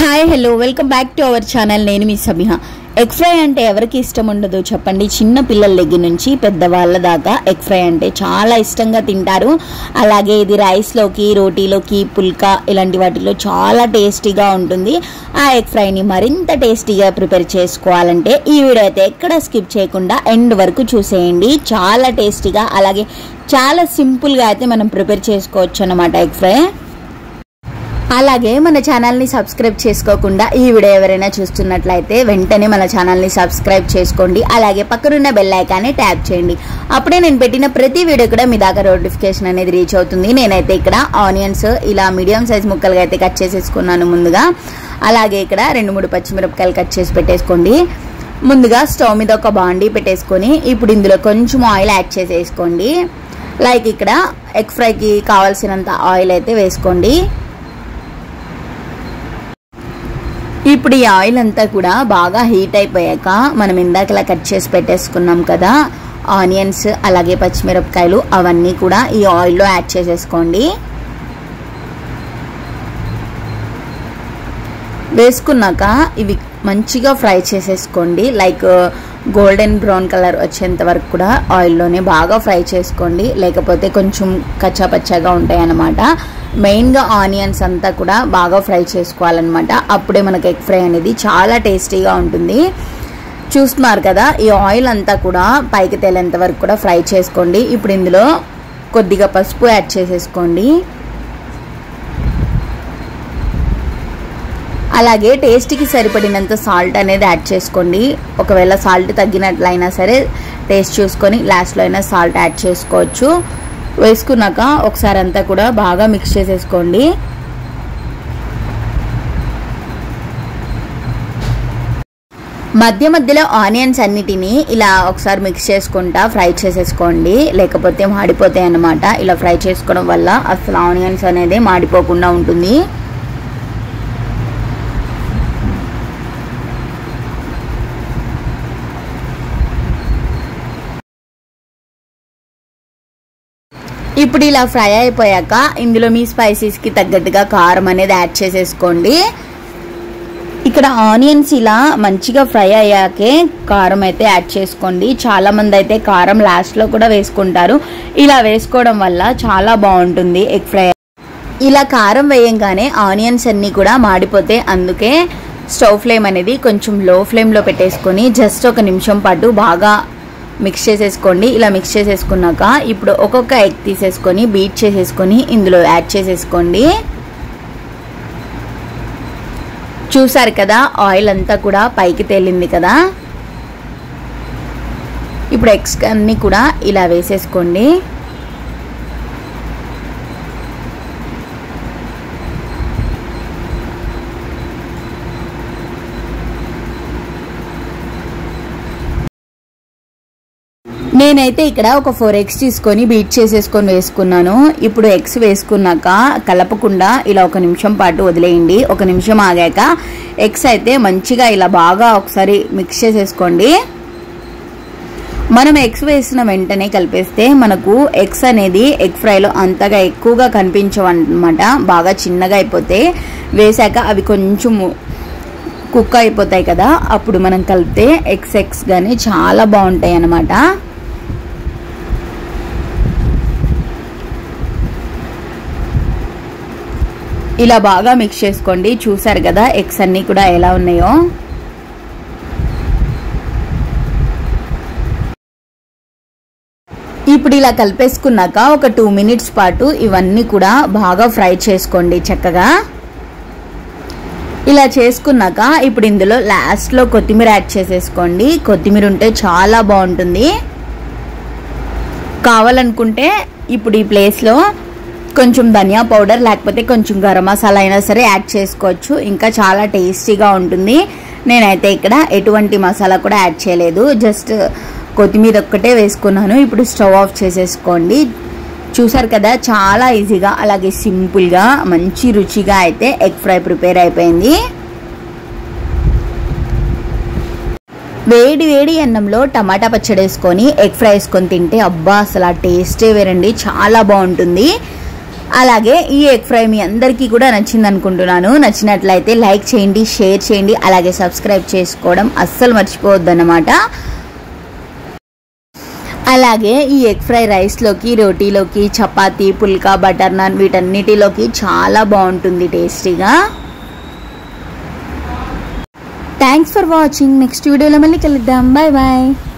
Hi hello welcome back to our channel. నేను మీ Sabiha. Egg fry అంటే ఎవరికి ఇష్టం ఉండదు చెప్పండి. చిన్న పిల్లల దగ్గర నుంచి పెద్దవాళ్ళ దాకా ఎగ్ ఫ్రై అంటే చాలా ఇష్టంగా తింటారు. అలాగే ఇది రైస్లోకి, రోటీలోకి, పుల్కా ఇలాంటి వాటిలో చాలా టేస్టీగా ఉంటుంది. ఆ ఎగ్ ఫ్రైని మరింత టేస్టీగా ప్రిపేర్ చేసుకోవాలంటే ఈ వీడియో అయితే ఎక్కడ స్కిప్ చేయకుండా ఎండ్ వరకు చూసేయండి. చాలా టేస్టీగా అలాగే చాలా సింపుల్గా అయితే మనం ప్రిపేర్ చేసుకోవచ్చు అన్నమాట ఎగ్ ఫ్రై. అలాగే మన ఛానల్ని సబ్స్క్రైబ్ చేసుకోకుండా ఈ వీడియో ఎవరైనా చూస్తున్నట్లయితే వెంటనే మన ఛానల్ని సబ్స్క్రైబ్ చేసుకోండి. అలాగే పక్కనున్న బెల్ ఐకాన్ని ట్యాప్ చేయండి. అప్పుడే నేను పెట్టిన ప్రతి వీడియో కూడా మీ దాకా నోటిఫికేషన్ అనేది రీచ్ అవుతుంది. నేనైతే ఇక్కడ ఆనియన్స్ ఇలా మీడియం సైజ్ ముక్కలుగా అయితే కట్ చేసేసుకున్నాను ముందుగా. అలాగే ఇక్కడ 2-3 పచ్చిమిరపకాయలు కట్ చేసి పెట్టేసుకోండి. ముందుగా స్టవ్ మీద ఒక బాండీ పెట్టేసుకొని ఇప్పుడు ఇందులో కొంచెం ఆయిల్ యాడ్ చేసేసుకోండి. లైక్ ఇక్కడ ఎగ్ ఫ్రైకి కావాల్సినంత ఆయిల్ అయితే వేసుకోండి. ఇప్పుడు ఈ ఆయిల్ అంతా కూడా బాగా హీట్ అయిపోయాక మనం ఇందాకలా కట్ చేసి పెట్టేసుకున్నాం కదా ఆనియన్స్ అలాగే పచ్చిమిరపకాయలు, అవన్నీ కూడా ఈ ఆయిల్లో యాడ్ చేసేసుకోండి. వేసుకున్నాక ఇవి మంచిగా ఫ్రై చేసేసుకోండి. లైక్ గోల్డెన్ బ్రౌన్ కలర్ వచ్చేంత వరకు కూడా ఆయిల్లోనే బాగా ఫ్రై చేసుకోండి, లేకపోతే కొంచెం కచ్చాపచ్చాగా ఉంటాయి అన్నమాట. మెయిన్గా ఆనియన్స్ అంతా కూడా బాగా ఫ్రై చేసుకోవాలన్నమాట. అప్పుడే మనకు ఎగ్ ఫ్రై అనేది చాలా టేస్టీగా ఉంటుంది. చూస్తున్నారు కదా, ఈ ఆయిల్ అంతా కూడా పైకి తేలేంత వరకు కూడా ఫ్రై చేసుకోండి. ఇప్పుడు ఇందులో కొద్దిగా పసుపు యాడ్ చేసేసుకోండి. అలాగే టేస్ట్కి సరిపడినంత సాల్ట్ అనేది యాడ్ చేసుకోండి. ఒకవేళ సాల్ట్ తగ్గినట్లయినా సరే టేస్ట్ చూసుకొని లాస్ట్లో అయినా సాల్ట్ యాడ్ చేసుకోవచ్చు. వేసుకున్నాక ఒకసారి అంతా కూడా బాగా మిక్స్ చేసేసుకోండి. మధ్య మధ్యలో ఆనియన్స్ అన్నిటినీ ఇలా ఒకసారి మిక్స్ చేసుకుంటా ఫ్రై చేసేసుకోండి, లేకపోతే మాడిపోతాయి అన్నమాట. ఇలా ఫ్రై చేసుకోవడం వల్ల అసలు ఆనియన్స్ అనేది మాడిపోకుండా ఉంటుంది. ఇప్పుడు ఇలా ఫ్రై అయిపోయాక ఇందులో మీ స్పైసీస్కి తగ్గట్టుగా కారం అనేది యాడ్ చేసేసుకోండి. ఇక్కడ ఆనియన్స్ ఇలా మంచిగా ఫ్రై అయ్యాకే కారం అయితే యాడ్ చేసుకోండి. చాలామంది అయితే కారం లాస్ట్లో కూడా వేసుకుంటారు. ఇలా వేసుకోవడం వల్ల చాలా బాగుంటుంది ఎగ్ ఫ్రై. ఇలా కారం వేయంగానే ఆనియన్స్ అన్నీ కూడా మాడిపోతే అందుకే స్టవ్ ఫ్లేమ్ అనేది కొంచెం లో ఫ్లేమ్లో పెట్టేసుకొని జస్ట్ 1 నిమిషం పాటు బాగా మిక్స్ చేసేసుకోండి. ఇలా మిక్స్ చేసేసుకున్నాక ఇప్పుడు ఒక్కొక్క ఎగ్ తీసేసుకొని బీట్ చేసేసుకొని ఇందులో యాడ్ చేసేసుకోండి. చూసారు కదా, ఆయిల్ అంతా కూడా పైకి తేలింది కదా. ఇప్పుడు ఎగ్స్ అన్నీ కూడా ఇలా వేసేసుకోండి. నేనైతే ఇక్కడ ఒక 4 ఎగ్స్ తీసుకొని బీట్ చేసేసుకొని వేసుకున్నాను. ఇప్పుడు ఎగ్స్ వేసుకున్నాక కలపకుండా ఇలా 1 నిమిషం పాటు వదిలేయండి. 1 నిమిషం ఆగాక ఎగ్స్ అయితే మంచిగా ఇలా బాగా ఒకసారి మిక్స్ చేసేసుకోండి. మనం ఎగ్స్ వేసిన వెంటనే కలిపేస్తే మనకు ఎగ్స్ అనేది ఎగ్ ఫ్రైలో అంతగా ఎక్కువగా కనిపించవన్నమాట. బాగా చిన్నగా అయిపోతే వేసాక అవి కొంచెం కుక్ అయిపోతాయి కదా, అప్పుడు మనం కలిపితే ఎగ్స్ కానీ చాలా బాగుంటాయి అన్నమాట. ఇలా బాగా మిక్స్ చేసుకోండి. చూసారు కదా ఎగ్స్ అన్నీ కూడా ఎలా ఉన్నాయో. ఇప్పుడు ఇలా కలిపేసుకున్నాక ఒక 2 మినిట్స్ పాటు ఇవన్నీ కూడా బాగా ఫ్రై చేసుకోండి చక్కగా. ఇలా చేసుకున్నాక ఇప్పుడు ఇందులో లాస్ట్లో కొత్తిమీర యాడ్ చేసేసుకోండి. కొత్తిమీర ఉంటే చాలా బాగుంటుంది. కావాలనుకుంటే ఇప్పుడు ఈ ప్లేస్లో కొంచెం ధనియా పౌడర్ లేకపోతే కొంచెం గరం మసాలా అయినా సరే యాడ్ చేసుకోవచ్చు. ఇంకా చాలా టేస్టీగా ఉంటుంది. నేనైతే ఇక్కడ ఎటువంటి మసాలా కూడా యాడ్ చేయలేదు, జస్ట్ కొత్తిమీర ఒక్కటే వేసుకున్నాను. ఇప్పుడు స్టవ్ ఆఫ్ చేసేసుకోండి. చూసారు కదా, చాలా ఈజీగా అలాగే సింపుల్గా మంచి రుచిగా అయితే ఎగ్ ఫ్రై ప్రిపేర్ అయిపోయింది. వేడి వేడి అన్నంలో టమాటా పచ్చడి వేసుకొని ఎగ్ ఫ్రై వేసుకొని తింటే అబ్బా అసలు ఆ టేస్టే వేరండి, చాలా బాగుంటుంది. అలాగే ఈ ఎగ్ ఫ్రై మీ అందరికీ కూడా నచ్చింది అనుకుంటున్నాను. నచ్చినట్లయితే లైక్ చేయండి, షేర్ చేయండి, అలాగే సబ్స్క్రైబ్ చేసుకోవడం అస్సలు మర్చిపోవద్దన్నమాట. అలాగే ఈ ఎగ్ ఫ్రై రైస్లోకి, రోటీలోకి, చపాతీ, పుల్కా, బటర్ నాన్ వీటన్నిటిలోకి చాలా బాగుంటుంది టేస్టీగా. Thanks for watching. నెక్స్ట్ వీడియోలో మళ్ళీ కలుద్దాం. Bye bye.